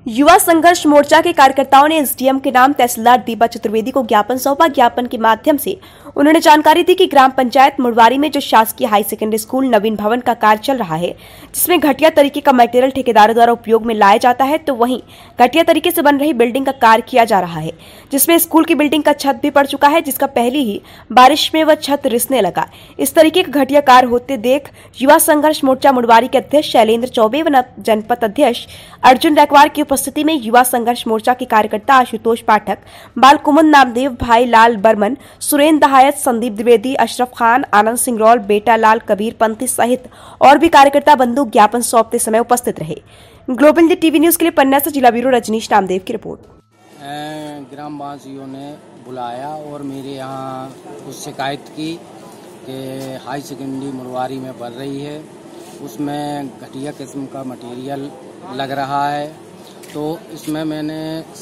युवा संघर्ष मोर्चा के कार्यकर्ताओं ने एसडीएम के नाम तहसीलदार दीपा चतुर्वेदी को ज्ञापन सौंपा। ज्ञापन के माध्यम से उन्होंने जानकारी दी कि ग्राम पंचायत मुड़वारी में जो शासकीय हाई सेकेंडरी स्कूल नवीन भवन का कार्य चल रहा है, जिसमें घटिया तरीके का मटेरियल ठेकेदारों द्वारा उपयोग में लाया जाता है, तो वहीं घटिया तरीके से बन रही बिल्डिंग का कार्य किया जा रहा है, जिसमें स्कूल की बिल्डिंग का छत भी पड़ चुका है, जिसका पहली ही बारिश में वह छत रिसने लगा। इस तरीके का घटिया कार्य होते देख युवा संघर्ष मोर्चा मुड़वारी के अध्यक्ष शैलेंद्र चौबे व जनपद अध्यक्ष अर्जुन रैकवार की उपस्थिति में युवा संघर्ष मोर्चा के कार्यकर्ता आशुतोष पाठक, बाल कुमुद नामदेव, भाई लाल बर्मन, सुरेंद्र दहायत, संदीप द्विवेदी, अशरफ खान, आनंद सिंगरौल, बेटा लाल, कबीर पंथी सहित और भी कार्यकर्ता बंधु ज्ञापन सौंपते समय उपस्थित रहे। ग्लोबल इंडिया टीवी न्यूज के लिए पन्ना से जिला ब्यूरो रजनीश नामदेव की रिपोर्ट। ग्रामवासियों ने बुलाया और मेरे यहाँ कुछ शिकायत की कि हाई सेकेंडरी मुड़वारी में बढ़ रही है, उसमें घटिया किस्म का मटेरियल लग रहा है। तो इसमें मैंने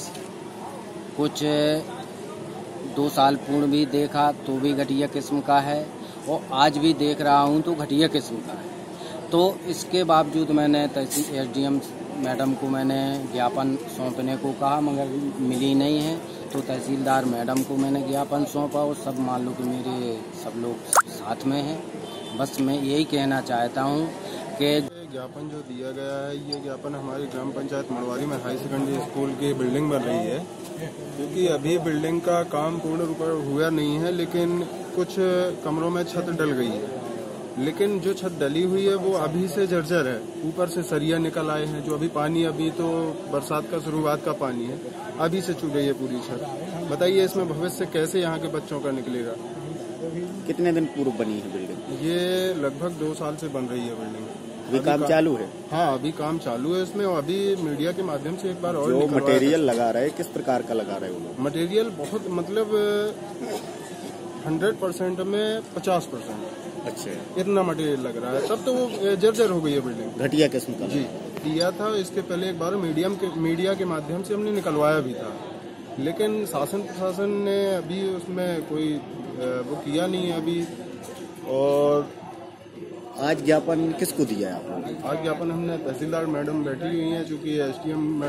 कुछ 2 साल पूर्व भी देखा तो भी घटिया किस्म का है, और आज भी देख रहा हूँ तो घटिया किस्म का है। तो इसके बावजूद मैंने तहसील एसडीएम मैडम को मैंने ज्ञापन सौंपने को कहा, मगर मिली नहीं है। तो तहसीलदार मैडम को मैंने ज्ञापन सौंपा और सब मान लो कि मेरे सब लोग साथ में हैं। बस मैं यही कहना चाहता हूँ कि ज्ञापन जो दिया गया है, ये ज्ञापन हमारी ग्राम पंचायत मुड़वारी में हाई सेकेंडरी स्कूल की बिल्डिंग बन रही है, क्योंकि अभी बिल्डिंग का काम पूर्ण रूप से हुआ नहीं है, लेकिन कुछ कमरों में छत डल गई है। लेकिन जो छत डली हुई है वो अभी से जर्जर है, ऊपर से सरिया निकल आए हैं, जो अभी पानी, अभी तो बरसात का शुरुआत का पानी है, अभी से चुभ रही है पूरी छत। बताइए इसमें भविष्य कैसे यहाँ के बच्चों का निकलेगा। कितने दिन पूर्व बनी है बिल्डिंग? ये लगभग 2 साल से बन रही है बिल्डिंग। अभी काम चालू है? हाँ, अभी काम चालू है इसमें। और अभी मीडिया के माध्यम से एक बार और जो मटेरियल लगा रहे, किस प्रकार का लगा रहे हो? मटेरियल बहुत, मतलब 100% में 50%। अच्छा, इतना मटेरियल लग रहा है, तब तो वो जर्जर हो गई है बिल्डिंग। घटिया किस्म का जी दिया था। इसके पहले एक बार मीडिया के माध्यम से हमने निकलवाया भी था, लेकिन शासन प्रशासन ने अभी उसमें कोई वो किया नहीं है अभी। और आज ज्ञापन किसको दिया है आपने? आज ज्ञापन हमने तहसीलदार मैडम बैठी हुई हैं, चूँकि एसडीएम